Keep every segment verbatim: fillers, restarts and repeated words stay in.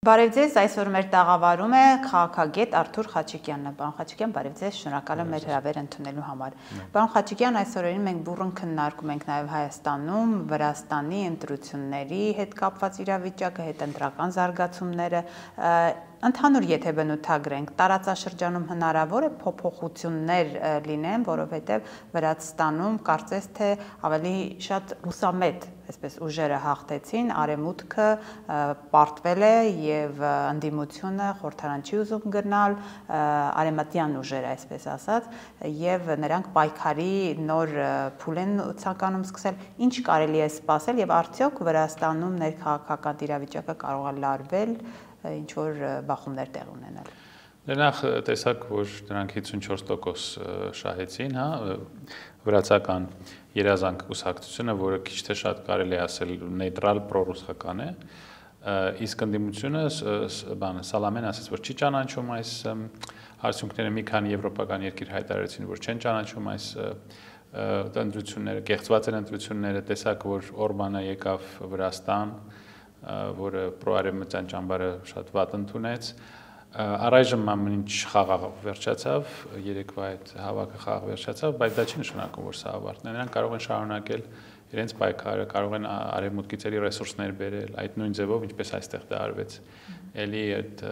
Բարև ձեզ, այսօր մեր տաղավարում է քաղաքագետ Արթուր Խաչիկյանն է։ Պարոն Խաչիկյան, բարև ձեզ, շնորհակալ եմ մեր հրավերը ընդունելու համար։ Պարոն Խաչիկյան, այսօրերին մենք բուռն քննարկում ենք նաև Հայաստանում Վրաստանի ընտրությունների հետ կապված իրավիճակը, հետընտրական զարգացումները։ Ընդհանուր եթե բնութագրենք, տարածաշրջանում հնարավոր է փոփոխություններ լինեն, որովհետև Վրաստանում կարծես թե ավելի շատ լուսամետ, այսպես ուժերը հաղթեցին, արևմուտքը պարտվել է եւ ընդդիմությունը խորհրդարան չի ուզում գնալ, արևմտյան ուժերը, այսպես ասած, եւ նրանք պայքարի նոր փուլ են ցանկանում սկսել, ինչ կարելի է սպասել եւ արդյոք Վրաստանում ներքաղաքական իրավիճակը կարող է լարվել, ինչ որ բախումներ տեղ ունենալ։ Նախ տեսակ, որ նրանք հիսունչորս տոկոս շահեցին, հա, վրացական երազանք կուսակցությունը, որը քիչ թե շատ կարելի է ասել նեյտրալ պրոռուսական է, իսկ ընդդիմությունը բանը Սալամեն ասաց, որ չի ճանաչում այս արդյունքները, մի քանի եվրոպական երկիր հայտարարեցին, որ չեն ճանաչում այս ընտրությունները, կեղծված են ընտրությունները, տեսակ, որ Օրբանը եկավ Վրաստան, որը պրոարևմտյան ճամբարը շատ վատ ընդունեց, առայժմ ամեն ինչ խաղաղ վերջացավ, երեկվա այդ հավաքը խաղաղ վերջացավ, բայց դա չի նշանակում, որ սա ավարտն է, նրանք կարող են շարունակել իրենց պայքարը, կարող են արևմուտքից էլի ռեսուրսներ բերել, այդ նույն ձևով, ինչպես այստեղ դա արվեց, էլի այդ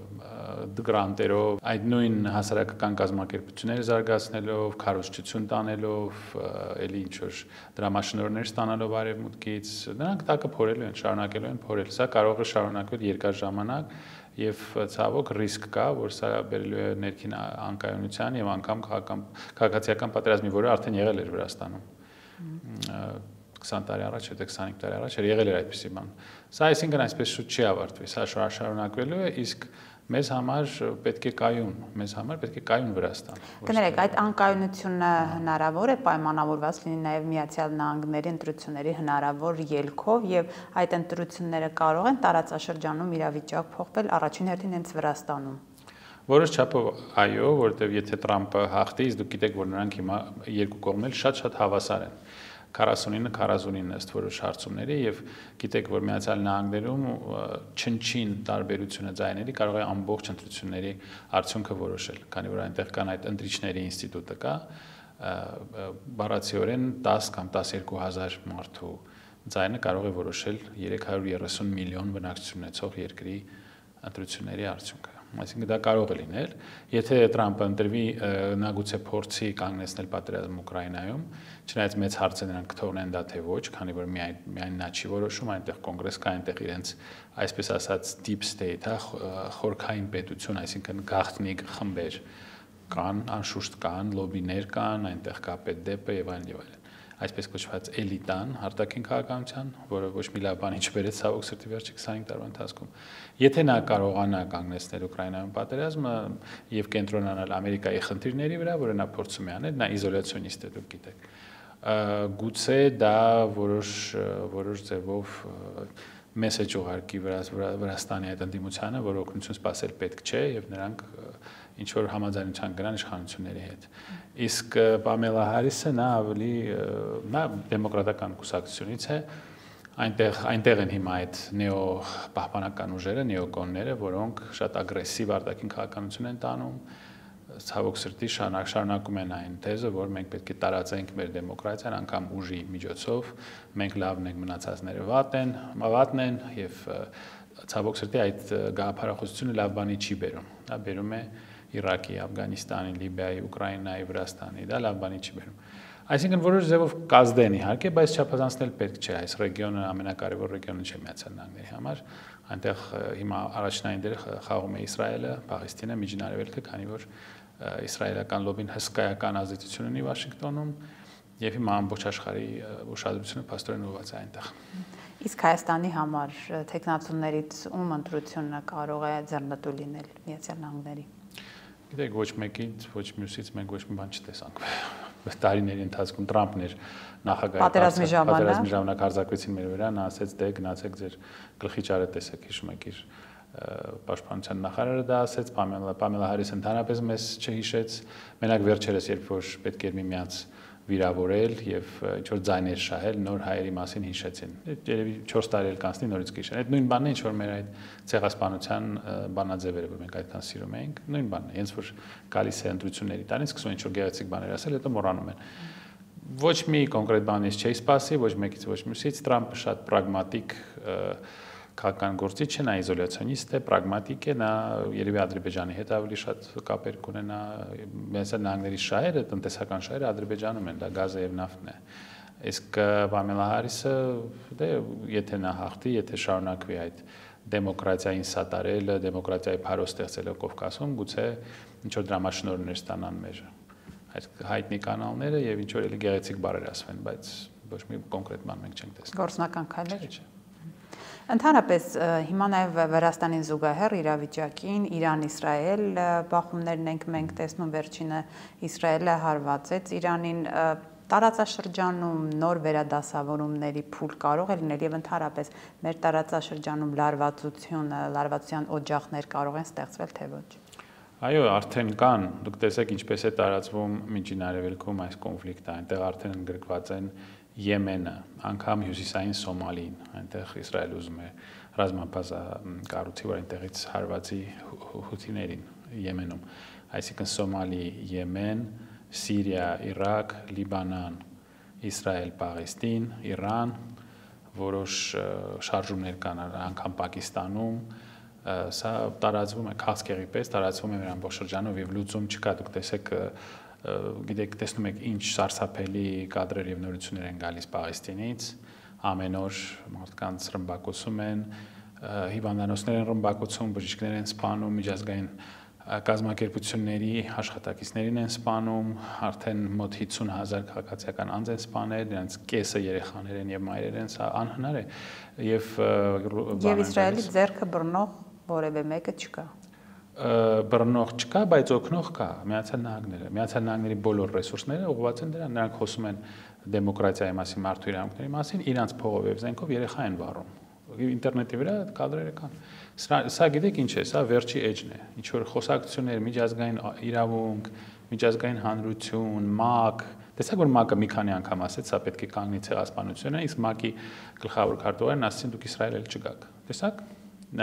գրանտերով, այդ նույն հասարակական կազմակերպությունները զարգացնելով, քարոզչություն տանելով, էլի ինչ-որ դրամաշնորհներ ստանալով արևմուտքից, նրանք տակը փորելու են, շարունակելու են փորել, սա կարող է շարունակվել երկար ժամանակ եւ ցավոք ռիսկ կա, որ սա բերելու է ներքին անկայունության եւ անգամ քաղաքացիական պատերազմի, որը արդեն եղել էր Վրաստանում քսան տարի առաջ, թե քսանհինգ տարի առաջ եղել էր այդպիսի բան։ Սա այսինքն այսպես շուտ չի ավարտվի, սա շարունակվելու է, իսկ մեզ համար պետք է կայուն, մեզ համար պետք է կայուն Վրաստան։ Կներեք, այդ անկայունությունը հնարավոր է պայմանավորված լինի նաև Միացյալ Նահանգների ընտրությունների հնարավոր ելքով եւ այդ ընտրությունները կարող են տարածաշրջանում իրավիճակ փոխվել առաջին հերթին հենց Վրաստանում։ Որոշ չափով այո, որովհետեւ եթե Տրամպը հաղթի, իսկ դուք գիտեք, որ նրանք հիմա երկու կողմն շատ-շատ հավասար են։ քառասունինը քառասունինը ըստ որոշ հարցումների եւ գիտեք, որ Միացյալ Նահանգներում չնչին տարբերությունը ձայների կարող է ամբողջ ընտրությունների արդյունքը որոշել, քանի որ այնտեղ կան այդ ընտրիչների ինստիտուտը կա, բառացիորեն դես կամ տասներկու հազար մարդու ձայնը կարող է որոշել երեք հարյուր երեսուն միլիոն բնակչություն ունեցող երկրի ընտրությունների արդյունքը։ Այսինքն դա կարող է լինել, եթե Տրամպը ընտրվի, նա գուցե փորձի կանգնեցնել պատերազմը Ուկրաինայում, չնայած մեծ հարց է նրանք կթողնեն դա թե ոչ, քանի որ միայն միայն նա չի որոշում, այնտեղ կոնգրես կա, այնտեղ իրենց այսպես ասած deep state, հա, խորքային պետություն, այսինքն գաղտնիք խմբեր կան, անշուշտ կան, լոբիներ կան, այնտեղ կա պետդեպը եւ այլն եւ այլն։ Այսպես կոչված էլիտան արտաքին քաղաքականության, որը ոչ մի լավ բան չբերեց ցավոք սրտի վերջի քսանհինգ տարվա ընթացքում։ Եթե նա կարողանա կանգնեցնել Ուկրաինայում պատերազմը եւ կենտրոնանալ Ամերիկայի խնդիրների վրա, որը նա փորձում է անել, նա իզոլյացիոնիստ է, դուք գիտեք։ Գուցե դա որոշ որոշ ձևով մեսեջ ուղարկի Վրաստանի այդ ընդդիմությանը, որ օգնություն սպասել պետք չէ եւ նրանք ինչ որ համաձայնության գնան իշխանությունների հետ։ Իսկ Պամելա Հարիսը նա ավելի նա դեմոկրատական կուսակցությունից է, այնտեղ այնտեղ են հիմա այդ նեո պահպանական ուժերը, նեոկոնները, որոնք շատ ագրեսիվ արտաքին քաղաքականություն են տանում, ցավոք սրտի շարունակում են այն թեզը, որ մենք պետք է տարածենք մեր դեմոկրատիան անգամ ուժի միջոցով, մենք լավն ենք, մնացածները վատ են, վատն են եւ ցավոք սրտի այդ գաղափարախոսությունը լավ բանի չի բերում։ Դա բերում է Իրաքի, Աֆղանիստանի, Լիբիայի, Ուկրաինայի, Վրաստանի, դա լավ բանի չի բերում։ Այսինքն որոշ ձևով կազդեն իհարկե, բայց չափազանցնել պետք չէ, այս ռեգիոնը ամենակարևոր ռեգիոնը չէ Միացյալ Նահանգների համար, այնտեղ հիմա առաջնային դեր խաղում է Իսրայելը, Պաղեստինը, Միջին Արևելքը, քանի որ իսրայելական լոբին հսկայական ազդեցություն ունի Վաշինգտոնում եւ հիմա ամբողջ աշխարհի ուշադրությունը փաստորեն ուղղված է այնտեղ։ Իսկ Հայաստանի համար տեխնացուներից ում ընտրությունը կարող է ձեռնտու լինել Միացյալ Նահանգների։ Գիտեք, ոչ մեկից, ոչ մյուսից մենք ոչ մի բան չտեսանք։ Տարիների ընթացքում Տրամպն էր նախագահը, պատերազմի ժամանակ պատերազմի ժամանակ հարձակվեցին մեր վրա, նա ասեց դե գնացեք ձեր գլխի ճարը տեսեք, հիշում եք իր պաշտպանության նախարարը դա ասեց, Պամելա Պամելա Հարիսը ընդհանրապես մեզ չհիշեց, մենակ վերջերս երբ որ պետք էր միմյանց վիրավորել եւ ինչ որ ձայներ շահել, նոր հայերի մասին հիշեցին։ Երևի չորս տարի էլ կանցնի նորից կհիշեն։ Այդ նույն բանն է, ինչ որ մեր այդ ցեղասպանության բանաձևերը, որ մենք այդքան սիրում էինք, նույն բանն է, հենց որ գալիս է ընտրությունների տարին, սկսում են ինչ որ գեղեցիկ բաներ ասել, հետո մոռանում են։ Ոչ մի կոնկրետ բանից չի սպասի, ոչ մեկից ոչ մյուսից, Տրամպը շատ պրագմատիկ քաղաքական գործիչ է, նա իզոլյացիոնիստ է, պրագմատիկ է, նա երևի Ադրբեջանի հետ ավելի շատ կապեր կունենա, Միացյալ Նահանգների շահերը, տնտեսական շահերը Ադրբեջանում են, դա գազը եւ նավթն է։ Իսկ Պամելա Հարիսը, դե եթե նա հաղթի, եթե շարունակվի այդ դեմոկրատիային սատարելը, դեմոկրատիայի փարոս ստեղծելը Կովկասում, գուցե ինչ որ դրամաշնորհներ ստանան մեր այդ հայտնի կանալները եւ ինչ որ էլի գեղեցիկ բառեր ասվեն, բայց ոչ մի կոնկրետ բան մենք չենք տեսնում։ Գործնական քայլեր։ Ընդհանրապես հիմա նաև Վրաստանին զուգահեռ իրավիճակին Իրան-Իսրայել բախումներն ենք մենք տեսնում, վերջինը Իսրայելը հարվածեց Իրանին, տարածաշրջանում նոր վերադասավորումների փուլ կարող է լինել եւ ընդհանրապես մեր տարածաշրջանում լարվածությունը, լարվածության օջախներ կարող են ստեղծվել թե ոչ։ Այո, արդեն կան, դուք տեսեք ինչպես է տարածվում Միջին Արևելքում այս կոնֆլիկտը, այնտեղ արդեն ընդգրկված են Եմենը, անգամ հյուսիսային Սոմալին, այնտեղ Իսրայելը ուզում է ռազմաբազա կառուցի, որ այնտեղից հարվածի հութիներին Եմենում, այսինքն Սոմալի, Եմեն, Սիրիա, Իրաք, Լիբանան, Իսրայել, Պաղեստին, Իրան, որոշ շարժումներ կան անգամ Պակիստանում, սա տարածվում է քաղցկեղի պես, տարածվում է մեր ամբողջ շրջանով եւ լուծում չկա, դուք տեսեք գիտեք, տեսնում եք ինչ սարսափելի կադրեր եւ նորություններ են գալիս Պաղեստինից, ամեն օր մարդկանց ռմբակոծում են, հիվանդանոցներ են ռմբակոծում, բժիշկներ են սպանում, միջազգային կազմակերպությունների աշխատակիցներին են սպանում, արդեն մոտ հիսուն հազար քաղաքացիական անձ են սպանել, նրանց կեսը երեխաներ են եւ մայրեր են, սա անհնար է եւ եւ Իսրայելի ձեռքը բռնող որևէ մեկը չկա։ Բռնող չկա, բայց օգնող կա, Միացյալ Նահանգները։ Միացյալ Նահանգների բոլոր ռեսուրսները ուղղված են դրան, նրանք խոսում են դեմոկրատիայի մասին, մարդու իրավունքների մասին, իրանց փողով եւ զենքով երեխա են վառում։ Ինտերնետի վրա կադրերը կան։ Սա գիտեք ինչ է, սա վերջի էջն է։ Ինչ որ խոսակցություններ, միջազգային իրավունք, միջազգային հանրություն, ՄԱԿ, տեսեք որ ՄԱԿ-ը մի քանի անգամ ասեց, սա պետք է կանգնի ցեղասպանությունը, իսկ ՄԱԿ-ի գլխավոր քարտուղարն ասեցին դուք Իսրայել չգաք։ Տեսակ։ Նա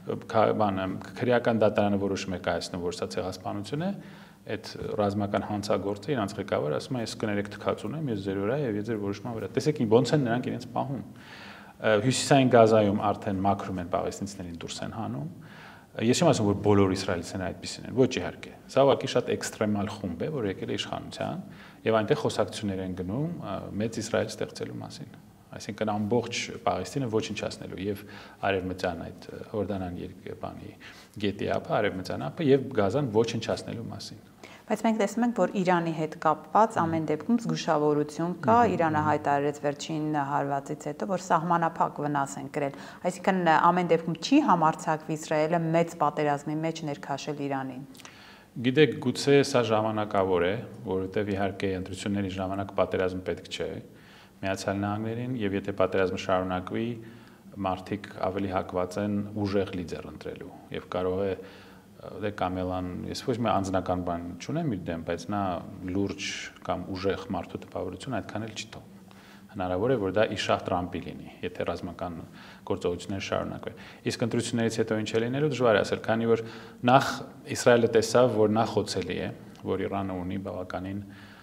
բանը քրեական դատարանը որոշում է կայացնում, որ սա ցեղասպանություն է, այդ ռազմական հանցագործը իրանց ղեկավարը ասում է ես կներեք թքած ունեմ, ես ձեր վրա եւ ես ձեր որոշման վրա։ Տեսեք ոնց են նրանք իրենց պահում։ Հյուսիսային Գազայում արդեն մաքրում են պաղեստինցիներին դուրս են հանում։ Ես չեմ ասում, որ բոլոր իսրայելցիները այդպեսին են, ոչ իհարկե։ Սա ուղղակի շատ էքստրեմալ խումբ է, որ եկել է իշխանության եւ այնտեղ խոսակցություններ են գնում մեծ Իսրայել ստեղծելու մասին։ Այսինքն ամբողջ Պաղեստինը ոչնչացնելու եւ արևմտյան այդ Հորդանան երկբանի գետի ափը, արևմտյան ափը եւ Գազան ոչնչացնելու մասին։ Բայց մենք տեսնում ենք, որ Իրանի հետ կապված ամեն դեպքում զգուշավորություն կա, Իրանը հայտարարեց վերջին հարվածից հետո, որ սահմանափակ վնաս են կրել։ Այսինքն ամեն դեպքում չի համարձակվի Իսրայելը մեծ պատերազմի մեջ ներքաշել Իրանին։ Գիտեք, գուցե սա ժամանակավոր է, որովհետեւ իհարկե ընտրությունների ժամանակ պատերազմ պետք չէ Միացյալ Նահանգներին եւ եթե պատերազմը շարունակվի, մարդիկ ավելի հակված են ուժեղ լիդեր ընտրելու եւ կարող է դե Կամելան, ես ոչ մի անձնական բան չունեմ իր դեմ, բայց նա լուրջ կամ ուժեղ մարդու տպավորություն այդքան էլ չի թողում։ Հնարավոր է, որ դա իշահ Տրամպի լինի, եթե ռազմական գործողությունները շարունակվեն։ Իսկ ընտրություններից հետո ինչ է լինելու դժվար է ասել, քանի որ նախ Իսրայելը տեսավ, որ նա խոցելի է, որ Իրանը ունի բավականին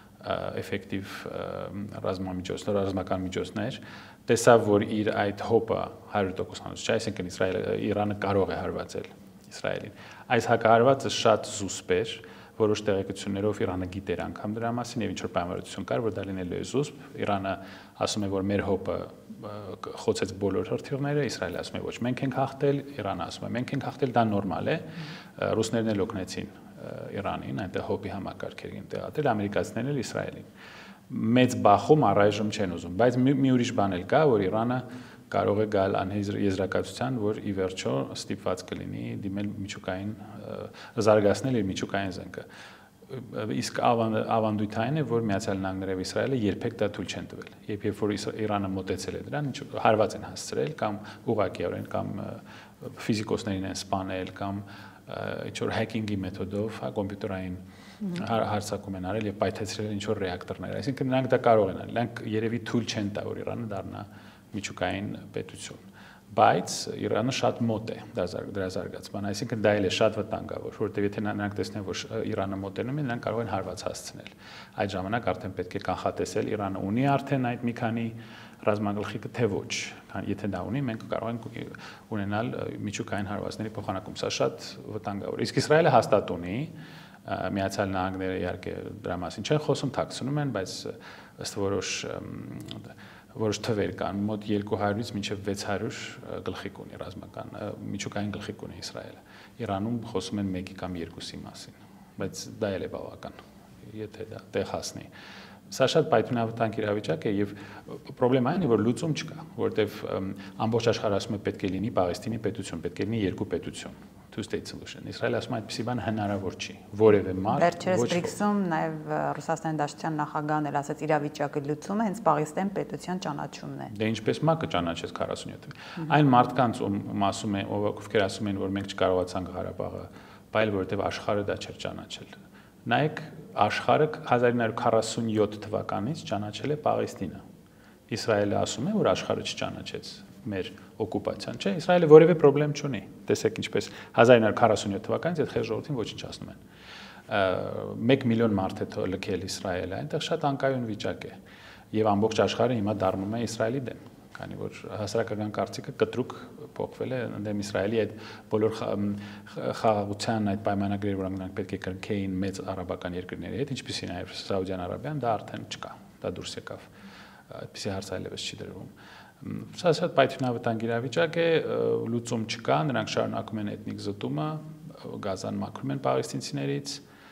էֆեկտիվ ռազմամիջոցներ, ռազմական միջոցներ, տեսավ, որ իր այդ հոպը հարյուր տոկոսանոց չէ, այսինքն Իսրայելը Իրանը կարող է հարվածել Իսրայելին։ Այս հակահարվածը շատ զուսպ էր, որոշ տեղեկություններով Իրանը գիտեր անգամ դրա մասին եւ ինչ որ պայմանավորություն կար, որ դա լինելու է զուսպ։ Իրանը ասում է, որ մեր հոպը խոցեց բոլոր հրթիռները, Իսրայելը ասում է ոչ, մենք ենք հաղթել, Իրանը ասում է մենք ենք հաղթել, դա նորմալ է։ Ռուսներն էլ օգնեցին Իրանին, այնտեղ հոպի համակարգերին տեղադրել, ամերիկացիներն էլ Իսրայելին։ Մեծ բախում առայժմ չեն ուզում, բայց մի ուրիշ բան էլ կա, որ Իրանը կարող է գալ անհեզրակացության, որ ի վերջո ստիպված կլինի դիմել միջուկային զարգացնել իր միջուկային զենքը։ Իսկ ավանդույթային է, որ Միացյալ Նահանգները եւ Իսրայելը երբեք դա թույլ չեն տվել։ Երբ երբ որ Իրանը մոտեցել է դրան, հարված են հասցրել կամ ուղղակիորեն կամ ֆիզիկոսներին են սպանել կամ ինչ որ հեքինգի մեթոդով, հա, կոմպյուտերային հարցակում են արել եւ պայթեցրել ինչ որ ռեակտորներ։ Այսինքն նրանք դա կարող են անել։ Նրանք երևի թույլ չեն տա, որ Իրանը դառնա միջուկային պետություն։ Բայց Իրանը շատ մոտ է դրա զարգացման, այսինքն դա էլ է շատ վտանգավոր, որովհետեւ եթե նրանք տեսնեն, որ Իրանը մոտենում է, նրանք կարող են հարված հասցնել։ Այդ ժամանակ արդեն պետք է կանխատեսել Իրանը ունի արդեն այդ մի քանի ռազմագլխիկը թե ոչ, քան եթե դա ունի, մենք կարող ենք ունենալ միջուկային հարվածների փոխանակում, սա շատ վտանգավոր։ Իսկ Իսրայելը հաստատ ունի, Միացյալ Նահանգները իհարկե դրա մասին չեն խոսում, թաքցնում են, բայց ըստ որոշ որոշ թվեր կան, մոտ երկու հարյուրից մինչև վեց հարյուր գլխիկ ունի ռազմական, միջուկային գլխիկ ունի Իսրայելը։ Իրանում խոսում են մեկի կամ երկուսի մասին, բայց դա էլ է բավական, եթե դա տեղ հասնի։ Սա շատ պայթյունավտանգ իրավիճակ է եւ խնդրեմն այն է, որ լուծում չկա, որովհետեւ ամբողջ աշխարհը ասում է պետք է լինի Պաղեստինի պետություն, պետք է լինի երկու պետություն, two state solution։ Իսրայելը ասում է այդպիսի բան հնարավոր չի, որևէ մարդ Վերջերս Բրիքսում նաեւ Ռուսաստանի Դաշնության նախագահն էլ ասաց իրավիճակը լուծումը հենց Պաղեստին պետության ճանաչումն է։ Դե ինչպես մա կճանաչես քառասունյոթ։ Այն մարդկանց ում ասում են, ովքեր ասում են, որ մենք չկարողացանք Ղարաբաղը, բայց որովհետեւ աշխարհը դա չէր ճանաչել։ Նայեք, աշխարհը հազար ինը հարյուր քառասունյոթ թվականից ճանաչել է Պաղեստինը։ Իսրայելը ասում է, որ աշխարհը չճանաչեց մեր օկուպացիան, չէ՞, Իսրայելը որևէ խնդրեմ չունի։ Տեսեք ինչպես հազար ինը հարյուր քառասունյոթ թվականից այդ խեղճ ժողովրդին ոչնչացնում են։ մեկ միլիոն մարդ է լքել Իսրայելը, այնտեղ շատ անկայուն վիճակ է։ Եվ ամբողջ աշխարհը հիմա դառնում է Իսրայելի դեմ, քանի որ հասարակական կարծիքը կտրուկ փոխվել է ընդդեմ Իսրայելի այդ բոլոր խաղաղության այդ պայմանագրերը, որոնք նրանք պետք է կրկնեին մեծ արաբական երկրների հետ, ինչպիսին նաև Սաուդյան Արաբիան, դա արդեն չկա, դա դուրս եկավ, այդպիսի հարց այլևս չի դրվում։ Սա շատ պայթյունավտանգ իրավիճակ է, լուծում չկա, նրանք շարունակում են էթնիկ զտումը, Գազան մաքրում են պաղեստինցիներից,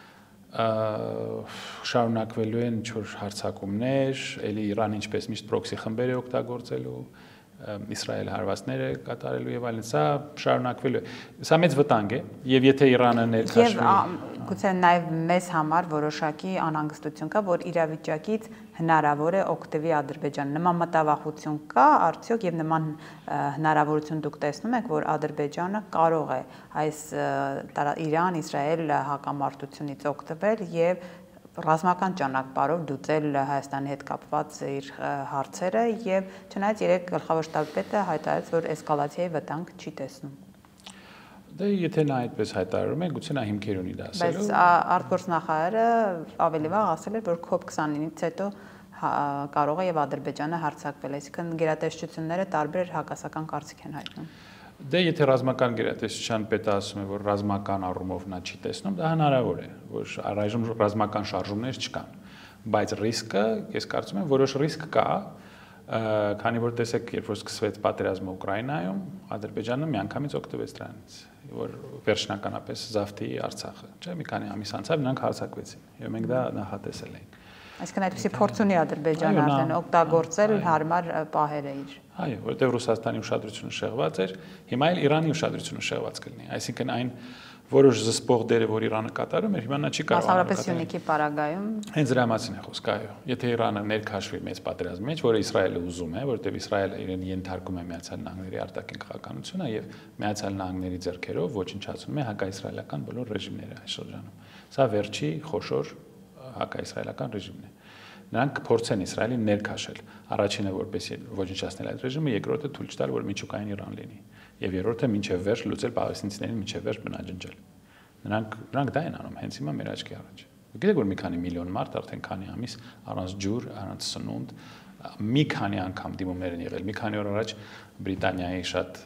շարունակվելու են ինչ-որ հարձակումներ, էլի Իրանը ինչպես միշտ պրոքսի խմբեր է օգտագործելու, Իսրայել հարվածները կատարելու եւ այլն, սա շարունակվելու է։ Սա մեծ վտանգ է եւ եթե Իրանը ներքաշվի Եվ գուցե նաեւ մեզ համար որոշակի անհանգստություն կա, որ իրավիճակից հնարավոր է օգտվի Ադրբեջանը։ Նման մտավախություն կա, արդյոք եւ նման հնարավորություն դուք տեսնում եք, որ Ադրբեջանը կարող է այս Իրան-Իսրայել հակամարտությունից օգտվել եւ ռազմական ճանապարհով դուծել Հայաստանի հետ կապված իր հարցերը եւ չնայած երեք գլխավոր շտաբի պետը հայտարարեց, որ էսկալացիայի վտանգ չի տեսնում։ Դե եթե նա այդպես հայտարարում է, գուցե նա հիմքեր ունի դա ասելու։ Բայց արտգործնախարարը ավելի վաղ ասել էր, որ COP քսանինից հետո կարող է եւ Ադրբեջանը հարձակվել, այսինքն գերատեսչությունները տարբեր հակասական կարծիք են հայտնում։ Դե եթե ռազմական գերատեսչության պետը ասում է, որ ռազմական առումով նա չի տեսնում, դա հնարավոր է, որ առայժմ ռազմական շարժումներ չկան, բայց ռիսկը, ես կարծում եմ, որոշ ռիսկ կա, քանի որ տեսեք, երբ որ սկսվեց պատերազմը Ուկրաինայում, Ադրբեջանը միանգամից օգտվեց դրանից, որ վերջնականապես զավթի Արցախը, չէ՞, մի քանի ամիս անցավ նրանք հարձակվեցին, եւ մենք դա նախատեսել էինք։ Այսինքն այդպեսի փորձ ունի Ադրբեջանը արդեն օգտագործել հարմար պահերը իր։ Այո, որտեղ Ռուսաստանի ուշադրությունը շեղված էր, հիմա էլ Իրանի ուշադրությունը շեղված կլինի, այսինքն այն որոշ զսպող դերը, որ Իրանը կատարում էր, հիմա նա չի կարող Մասնավորապես Սյունիքի պարագայում։ Հենց դրա մասին է խոսքը, այո։ Եթե Իրանը ներքաշվի մեծ պատերազմի մեջ, որը Իսրայելը ուզում է, որտեղ Իսրայելը իրեն ենթարկում է Միացյալ Նահանգների արտաքին քաղաքականությունը եւ Միացյալ Նահանգների ձեռքերով ոչնչացնում է հակաիսրայելական բոլոր ռեժիմները այս շրջանում։ Սա վերջի խոշոր հակաիսրայելական ռեժիմն է։ Նրանք փորձեն Իսրայելին ներքաշել։ Առաջինը որպեսզի ոչնչացնել այդ ռեժիմը, երկրորդը թույլ չտալ, որ միջուկային Իրան լինի, եւ երրորդը մինչեւ վերջ լուծել պաղեստինցիներին մինչեւ վերջ բնաջնջել։ Նրանք նրանք դա են անում հենց հիմա մեր աչքի առաջ։ Գիտեք, որ մի քանի միլիոն մարդ արդեն քանի ամիս առանց ջուր, առանց սնունդ, մի քանի անգամ դիմումներ են եղել։ Մի քանի օր առաջ Բրիտանիայի շատ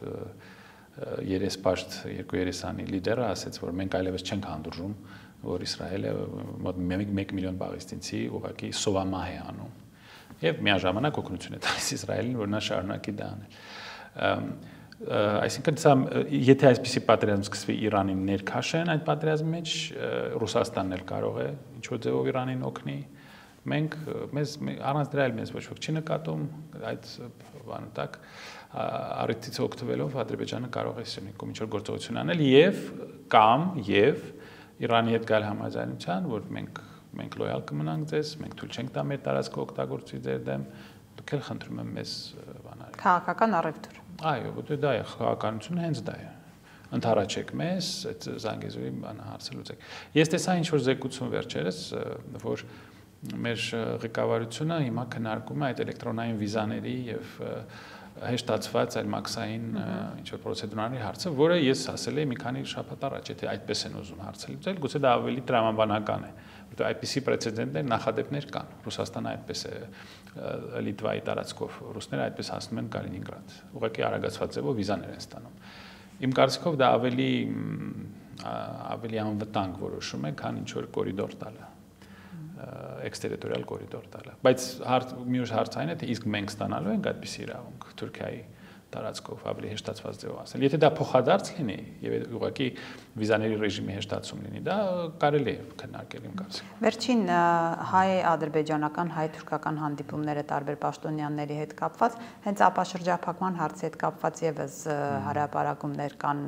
երեսպաշտ երկու երեսանի լիդերը ասաց, որ մենք այլևս չենք հանդուրժում, որ Իսրայելը մոտ մեկ միլիոն պաղեստինցի ուղղակի սովամահ է անում եւ միաժամանակ օգնություն է տալիս Իսրայելին, որ նա շարունակի դա անել։ Այսինքն սա եթե այսպիսի պատերազմ սկսվի Իրանին ներքաշեն այդ պատերազմի մեջ, Ռուսաստանն էլ կարող է ինչ-որ ձևով Իրանին օգնի։ Մենք մեզ առանց դրա էլ մեզ ոչ ոք չի նկատում, այդ բանը տակ առիթից օգտվելով Ադրբեջանը կարող է Սյունիքում ինչ-որ գործողություն անել եւ կամ եւ Իրանի հետ գալ համաձայնության, որ մենք մենք լոյալ կմնանք ձեզ, մենք թույլ չենք տա մեր տարածքը օգտագործի ձեր դեմ, դուք էլ խնդրում եմ մեզ բանալ։ Քաղաքական առևտուր։ Այո, որտե դա է քաղաքականությունը հենց դա է։ Ընթառաջեք մեզ, այդ Զանգեզուրի բանը հարցը լուծեք։ Ես տեսա ինչ որ զեկուցում վերջերս, որ մեր ղեկավարությունը հիմա քննարկում է այդ էլեկտրոնային վիզաների եւ հեշտացված այլ մաքսային ինչ որ պրոցեդուրների հարցը, որը ես ասել եմ մի քանի շաբաթ առաջ, եթե այդպես են ուզում հարցը լուծել, գուցե դա ավելի տրամաբանական է, որտեղ այդպիսի պրեցեդենտներ, նախադեպներ կան։ Ռուսաստանը այդպես է, Լիտվայի տարածքով ռուսները այդպես հասնում են Կալինինգրադ։ Ուղղակի արագացված ձևով վիզաներ են ստանում։ Իմ կարծիքով դա ավելի ավելի անվտանգ որոշում է, քան ինչ որ կորիդոր տալը, էքստերիտորիալ կորիդոր տալը։ Բայց մյուս հարցը այն է, թե իսկ մենք ստանալու ենք այդպիսի իրավունք Թուրքիայի տարածքով ավելի հեշտացված ձևով ասել։ Եթե դա փոխադարձ լինի եւ ուղղակի վիզաների ռեժիմի հեշտացում լինի, դա կարելի է քննարկել իմ կարծիքով։ Վերջին հայ-ադրբեջանական, հայ-թուրքական հանդիպումները տարբեր պաշտոնյաների հետ կապված, հենց ապաշրջափակման հարցի հետ կապված եւս հրապարակումներ կան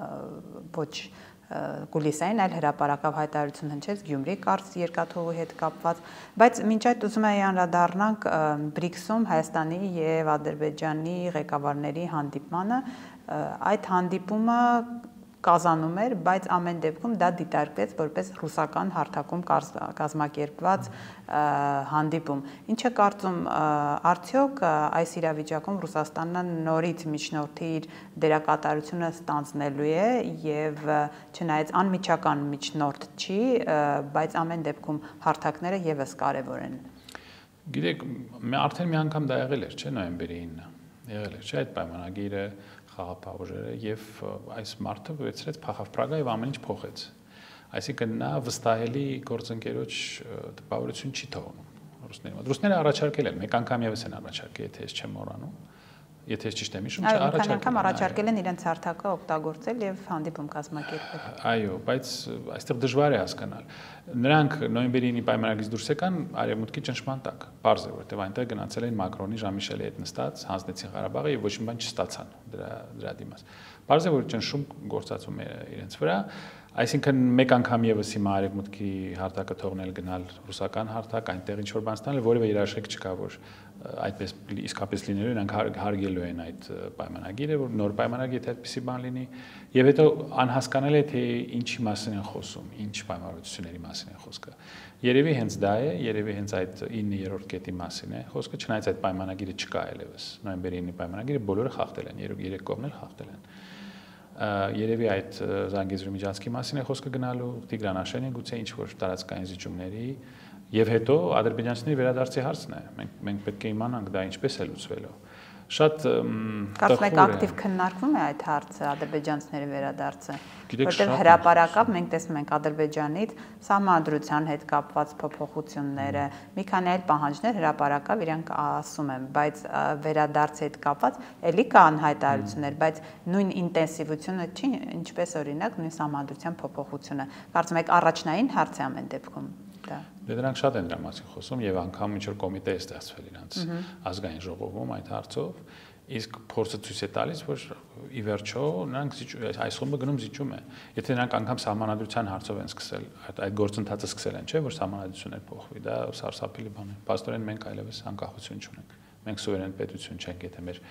ոչ կուլիսային, այլ հրապարակավ հայտարարություն հնչեց Գյումրի կարծ երկաթուղի հետ կապված, բայց մինչ այդ ուզում եմ անդրադառնանք բրիքսում Հայաստանի եւ Ադրբեջանի ղեկավարների հանդիպմանը, այդ հանդիպումը կազանում էր, բայց ամեն դեպքում դա դիտարկվեց որպես ռուսական հարթակում կազմակերպված հանդիպում։ Ինչը կարծում արդյոք այս իրավիճակում Ռուսաստանը նորից միջնորդի իր դերակատարությունը ստանձնելու է եւ չնայած անմիջական միջնորդ չի, բայց ամեն դեպքում հարթակները եւս կարեւոր են։ Գիտեք, արդեն մի անգամ դա եղել էր, չէ՞, նոյեմբերի ինը։ Եղել էր, չէ՞, այդ պայմանագիրը խաղապահորերը եւ այս մարդը վերցրեց փախավ Պրագա եւ ամեն ինչ փոխեց։ Այսինքն նա վստահելի գործընկերոջ տպավորություն չի թողնում ռուսներին։ Ռուսները առաջարկել են, մեկ անգամ եւս են առաջարկել, եթե ես չեմ մոռանում, եթե ես ճիշտ եմ հիշում, առաջարկել անգամ առաջարկել են իրենց հարթակը օգտագործել եւ հանդիպում կազմակերպել։ Այո, բայց այստեղ դժվար է հասկանալ։ Նրանք նոյեմբերի ինի պայմանագրից դուրս եկան արևմուտքի ճնշման տակ։ Պարզ է, որտեղ այնտեղ գնացել են Մակրոնի, Ժան-Միշելի հետ նստած, հանձնեցին Ղարաբաղը եւ ոչ մի բան չստացան դրա դրա դիմաց։ Պարզ է, որ ճնշում գործածում է իրենց վրա, այսինքն մեկ անգամ եւս հիմա արևմուտքի հարթակը թողնել գնալ ռուսական հարթակ, այնտեղ ինչ որ բան ստանալ, որևէ երաշխիք չկա, որ այդպես իսկապես լինելու նրանք հարգելու են այդ պայմանագիրը, որ նոր պայմանագիր եթե այդպիսի բան լինի, եւ հետո անհասկանալի է թե ինչի մասին են խոսում, ինչ պայմանավորությունների մասին է խոսքը։ Երևի հենց դա է, երևի հենց այդ իններորդ կետի մասին է խոսքը, չնայած այդ պայմանագիրը չկա այլևս։ Նոյեմբերի ինի պայմանագիրը բոլորը խախտել են, երեք կողմն էլ խախտել են։ Երևի այդ Զանգեզուրի միջանցքի մասին է խոսքը գնալու, Տիգրան Աշենի գուցե ինչ որ տարածքային զիջումների եւ հետո ադրբեջանցիների վերադարձի հարցն է։ Մենք մենք պետք է իմանանք դա ինչպես է լուծվելու։ Շատ կարծում եք ակտիվ քննարկվում է այդ հարցը ադրբեջանցիների վերադարձը, որտեղ հրապարակավ մենք տեսնում ենք Ադրբեջանից սահմանադրության հետ կապված փոփոխությունները, մի քանի այլ պահանջներ հրապարակավ իրանք ասում են, բայց վերադարձի հետ կապված էլի կան հայտարարություններ, բայց նույն ինտենսիվությունը չի, ինչպես օրինակ նույն սահմանադրության փոփոխությունը։ Կարծում եք առաջնային հարց է ամեն դեպքում։ Դե դրանք շատ են դրա մասին խոսում եւ անգամ ինչ որ կոմիտե է ստեղծվել իրանց ազգային ժողովում այդ հարցով, իսկ փորձը ցույց է տալիս, որ ի վերջո նրանք այս խումբը գնում զիջում է։ Եթե նրանք անգամ սահմանադրության հարցով են սկսել, այդ այդ գործընթացը սկսել են, չէ՞, որ սահմանադրություններ փոխվի, դա սարսափելի բան է։ Պաստորեն մենք այլևս անկախություն չունենք։ Մենք սուվերեն պետություն չենք, եթե մեր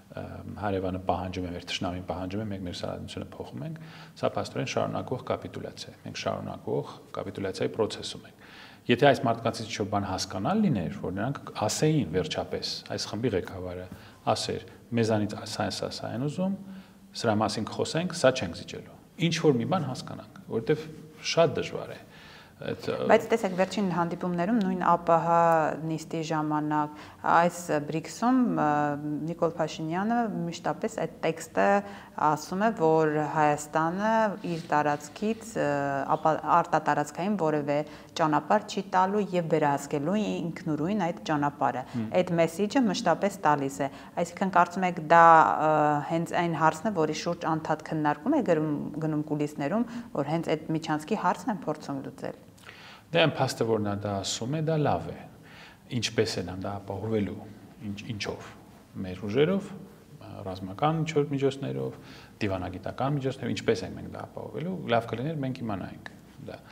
հարևանը պահանջում է, մեր թշնամին պահանջում է, մենք մեր սահմանադրությունը փոխում ենք, սա պաստորեն շարունակվող կապիտուլյացիա է։ Մենք շարունակվող կապիտուլյացիայի process-ում ենք։ Եթե այս մարդկանցից ինչ-որ բան հասկանալ լիներ, որ նրանք ասեին վերջապես, այս խմբի ղեկավարը ասեր, մեզանից սա սա սա են ուզում, սրա մասին կխոսենք, սա չենք զիջելու։ Ինչ որ մի բան հասկանանք, որովհետև շատ դժվար է։ Բայց տեսեք վերջին հանդիպումներում նույն ԱՊՀ նիստի ժամանակ այս բրիքսում Նիկոլ Փաշինյանը միշտապես այդ տեքստը ասում է, որ Հայաստանը իր տարածքից արտատարածքային որևէ ճանապարհ չի տալու եւ վերահսկելու ինքնուրույն այդ ճանապարհը։ Այդ մեսիջը մշտապես տալիս է։ Այսինքն կարծում եք դա հենց այն հարցն է, որի շուրջ անդադ քննարկում է գնում կուլիսներում, որ հենց այդ միջանցքի հարցն են փորձում լուծել։ Դե այն փաստը, որ նա դա ասում է, դա լավ է։ Ինչպես է նա դա ապահովելու, ինչ ինչով, մեր ուժերով, ռազմական ինչ-որ միջոցներով, դիվանագիտական միջոցներով, ինչպես ենք մենք դա ապահովելու, լավ կլիներ մենք իմանայինք դա։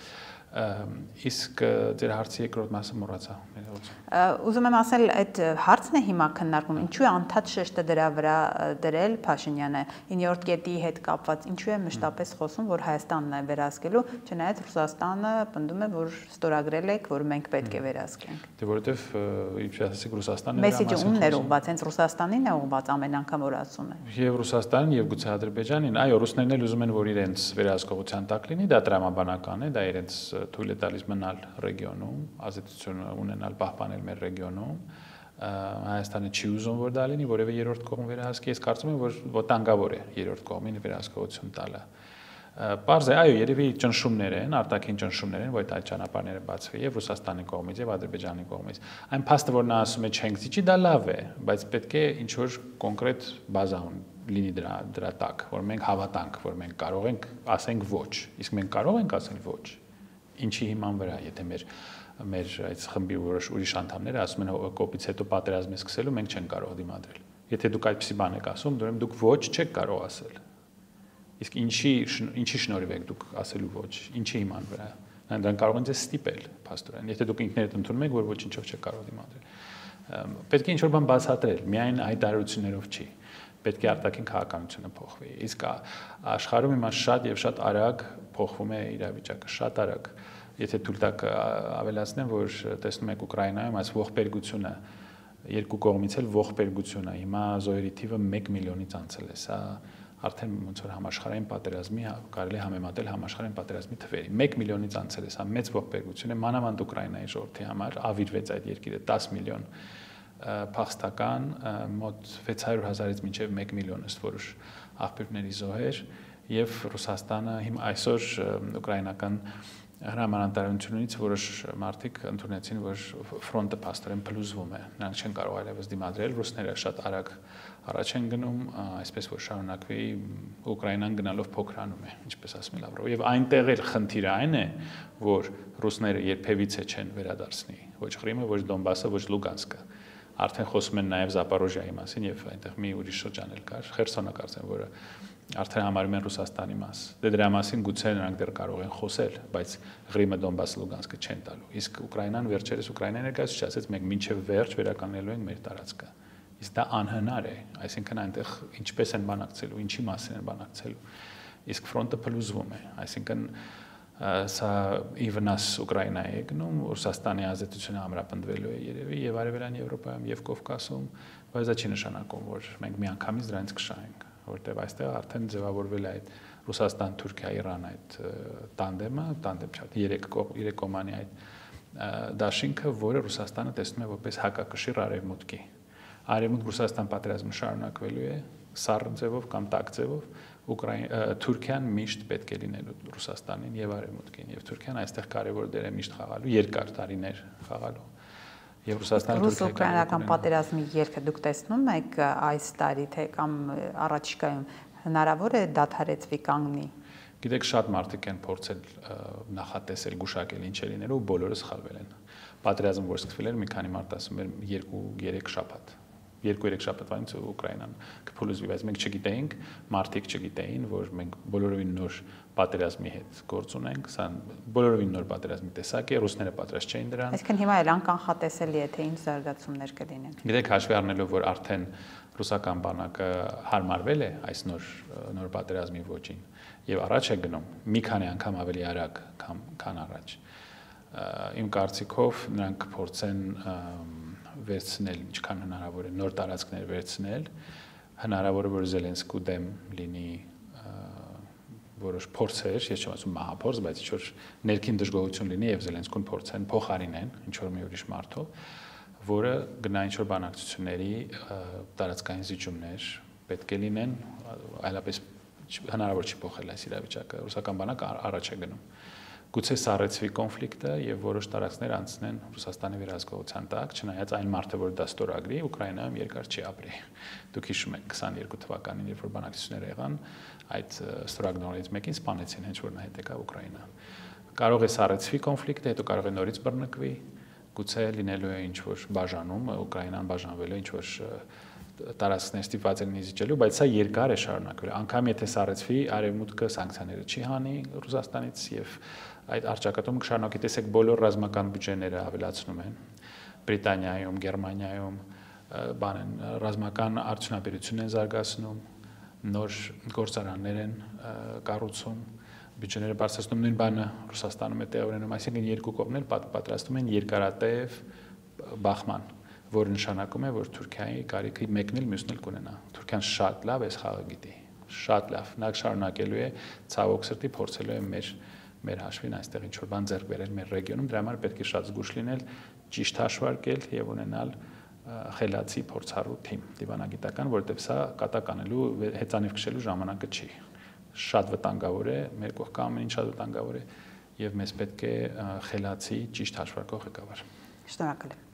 Իսկ ձեր հարցի երկրորդ մասը մոռացա։ Ուզում եմ ասել, այդ հարցն է հիմա քննարկվում, ինչու է անդադ շեշտը դրա վրա դրել Փաշինյանը իններորդ կետի հետ կապված, ինչու է մշտապես խոսում, որ Հայաստանն է վերահսկելու, չնայած Ռուսաստանը պնդում է, որ ստորագրել եք, որ մենք պետք է վերահսկենք։ Դե որովհետև ինչպես ասեցիք, Ռուսաստանը մեսեջը ումն է ուղղված, հենց Ռուսաստանին է ուղղված ամեն անգամ որ ասում է։ Եվ Ռուսաստանին եւ գուցե Ադրբեջանին, այո, ռուսներն էլ ուզում են, որ իրենց վերահսկողության տակ լինի, դա տրամաբանական է, դա իրենց թույլ է տալիս մնալ ռեգիոնում, ազատություն ունենալ, պահպանել մեր ռեգիոնում։ Հայաստանը չի ուզում, որ դա լինի, որևէ երրորդ կողմ վերահսկի, ես կարծում եմ, որ վտանգավոր է երրորդ կողմին վերահսկողություն տալը։ Պարզ է, այո, երևի ճնշումներ են, արտաքին ճնշումներ են, որ այդ ճանապարհները բացվի եւ Ռուսաստանի կողմից եւ Ադրբեջանի կողմից։ Այն փաստը, որ նա ասում է չենք զիջի, դա լավ է, բայց պետք է ինչ որ կոնկրետ բազա լինի դրա դրա տակ, որ մենք հավատանք, որ մենք կարող ենք ասենք ոչ, իսկ մենք կարող ենք ասել ոչ։ Ինչի հիման վրա, եթե մեր մեր այս խմբի որոշ ուրիշ անդամները ասում են կոպից հետո պատերազմը սկսելու, մենք չենք կարող դիմադրել։ Եթե դուք այդպիսի բան եք ասում, ուրեմն դուք ոչ չեք կարող ասել։ Իսկ ինչի ինչի շնորհիվ եք դուք ասելու ոչ, ինչի հիման վրա։ Նրանք կարող են ձեզ ստիպել, փաստորեն, եթե դուք ինքներդ ընդունում եք, որ ոչինչով չեք կարող դիմադրել։ Պետք է ինչ-որ բան բացատրել, միայն հայտարարություններով չի։ Պետք է արտաքին քաղաքականությունը փոխվի։ Իսկ աշխարհում հիմա շատ եւ շատ արագ փոխվում է իրավիճակը, շատ արագ։ Եթե թույլ տաք ավելացնեմ, որ տեսնում եք Ուկրաինայում այս ողբերգությունը, երկու կողմից էլ ողբերգությունը, հիմա զոհերի թիվը մեկ միլիոնից անցել է, սա արդեն ոնց որ համաշխարհային պատերազմի կարելի է համեմատել համաշխարհային պատերազմի թվերի։ մեկ միլիոնից անցել է, սա մեծ ողբերգություն է, մանավանդ Ուկրաինայի ժողովրդի համար, ավիրվեց այդ երկիրը դես միլիոն փախստական, մոտ վեց հարյուր հազարից մինչև մեկ միլիոն ըստ որոշ աղբյուրների զոհեր, եւ Ռուսաստանը հիմա այսօր ուկրաինական հրամանատարությունից որոշ մարդիկ ընդունեցին, որ ֆրոնտը փաստորեն փլուզվում է, նրանք չեն կարող այլևս դիմադրել, ռուսները շատ արագ առաջ են գնում, այսպես որ շարունակվի Ուկրաինան գնալով փոքրանում է, ինչպես ասում է Լավրովը, եւ այնտեղ էլ խնդիրը այն է, որ ռուսները երբևիցե չեն վերադարձնի ոչ Ղրիմը, ոչ Դոնբասը, ոչ Լուգանսկը։ Արդեն խոսում են նաև Զապորոժիայի մասին եւ այնտեղ մի ուրիշ շրջան էլ կար, Խերսոնը կարծեմ, որը արդեն համարում են Ռուսաստանի մաս։ Դե դրա մասին գուցե նրանք դեռ կարող են խոսել, բայց Ղրիմը, Դոնբասը, Լուգանսկը չեն տալու։ Իսկ Ուկրաինան վերջերս Ուկրաինան ներկայացուցիչ ասեց, մենք մինչև վերջ վերականգնելու ենք մեր տարածքը։ Իսկ դա անհնար է, այսինքն այնտեղ ինչպես են բանակցելու, ինչի մասին են բանակցելու։ Իսկ ֆրոնտը փլուզվում է, այսինքն սա ի վնաս Ուկրաինայի է գնում, Ռուսաստանի ազատությունը ամրապնդվելու է երևի եւ Արևելյան Եվրոպայում եւ Կովկասում, բայց դա չի նշանակում, որ մենք միանգամից դրանից կշահենք, որտեղ այստեղ արդեն ձևավորվել է այդ Ռուսաստան, Թուրքիա, Իրան այդ տանդեմը, տանդեմ չափ երեք երեք կողմանի այդ դաշինքը, որը Ռուսաստանը տեսնում է որպես հակակշիռ արևմուտքի։ Արևմուտք-Ռուսաստան պատերազմը շարունակվելու է սառը ձևով կամ տաք ձևով, Թուրքիան միշտ պետք է լինելու Ռուսաստանին եւ Արևմուտքին, եւ Թուրքիան այստեղ կարեւոր դեր է միշտ խաղալու, երկար տարիներ խաղալու։ Եվ Ռուսաստանը ռուս-ուկրաինական պատերազմի ելքը դուք տեսնում եք այս տարի, թե կամ առաջիկայում հնարավոր է դադարեցվի, կանգնի։ Գիտեք, շատ մարդիկ են փորձել նախատեսել, գուշակել ինչ է լինելու, բոլորը սխալվել են։ Պատերազմը որ սկսվել էր, մի քանի մարդ ասում էր երկու երեք շաբաթ։ Երկու-երեք շաբաթվանից Ուկրաինան կփլուզվի, բայց մենք չգիտեինք, մարդիկ չգիտեին, որ մենք բոլորովին նոր պատերազմի հետ գործ ունենք, սա բոլորովին նոր պատերազմի տեսակ է, ռուսները պատրաստ չէին դրան։ Այսինքն հիմա էլ անկանխատեսելի է, թե ինչ զարգացումներ կլինեն։ Գիտեք, հաշվի առնելով, որ արդեն ռուսական բանակը հարմարվել է այս նոր նոր պատերազմի ոճին եւ առաջ է գնում, մի քանի անգամ ավելի արագ, քան առաջ։ Իմ կարծիքով նրանք փորձեն վերցնել ինչքան հնարավոր է նոր տարածքներ վերցնել, հնարավոր է որ Զելենսկու դեմ լինի որոշ փորձեր, ես չեմ ասում մահափորձ, բայց ինչ որ ներքին դժգոհություն լինի եւ Զելենսկուն փորձեն փոխարինեն ինչ որ մի ուրիշ մարդով, որը գնա ինչ որ բանակցությունների տարածքային զիջումներ պետք է լինեն, այլապես հնարավոր չի փոխել այս իրավիճակը, ռուսական բանակը առաջ է գնում։ Գուցե սառեցվի կոնֆլիկտը եւ որոշ տարածքներ անցնեն Ռուսաստանի վերահսկողության տակ, չնայած այն մարդը, որ դա ստորագրի, Ուկրաինայում երկար չի ապրի։ Դուք հիշում եք քսաներկու թվականին, երբ որ բանակցություններ եղան, այդ ստորագրողներից մեկին սպանեցին, հենց որ նա հետ եկավ Ուկրաինա։ Կարող է սառեցվի կոնֆլիկտը, հետո կարող է նորից բռնկվի, գուցե լինելու է ինչ որ բաժանում, Ուկրաինան բաժանվելու է ինչ որ տարածքներ ստիպված են նիզիջելու, բայց սա երկար է շարունակվել։ Անկամ եթե սառեցվի, արևմուտքը սանկցիաները չի հանի Ռուսաստանից եւ այդ արճակատումը կշարունակի։ Տեսեք, բոլոր ռազմական բյուջեները ավելացնում են Բրիտանիայում, Գերմանիայում, բան են ռազմական արդյունաբերություն են զարգացնում, նոր գործարաններ են կառուցում, բյուջեները բարձրացնում, նույն բանը Ռուսաստանում է տեղի ունենում, այսինքն երկու կողմն էլ պատրաստում են երկարատև բախման, որը նշանակում է, որ Թուրքիայի կարիքը մեկն էլ մյուսն էլ կունենա։ Թուրքիան շատ լավ է խաղը գիտի, շատ լավ, նա շարունակելու է ցավոք սրտի փորձելու է մեր մեր հաշվին այստեղ ինչ որ բան ձեռք բերել մեր ռեգիոնում, դրա համար պետք է շատ զգուշ լինել, ճիշտ հաշվարկել եւ ունենալ խելացի փորձառու թիմ դիվանագիտական, որովհետեւ սա կատակ անելու հեծանիվ քշելու ժամանակը չի։ Շատ վտանգավոր է, մեր կողքը ամեն ինչ շատ վտանգավոր է եւ մեզ պետք է խելացի ճիշտ հաշվարկող ղեկավար։ Շնորհակալ եմ։